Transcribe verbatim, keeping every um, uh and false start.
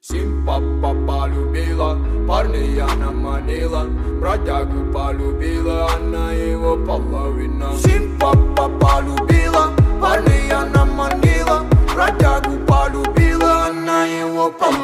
Симпапа полюбила, парня она манила, бродягу полюбила, она его половина. Симпапа полюбила.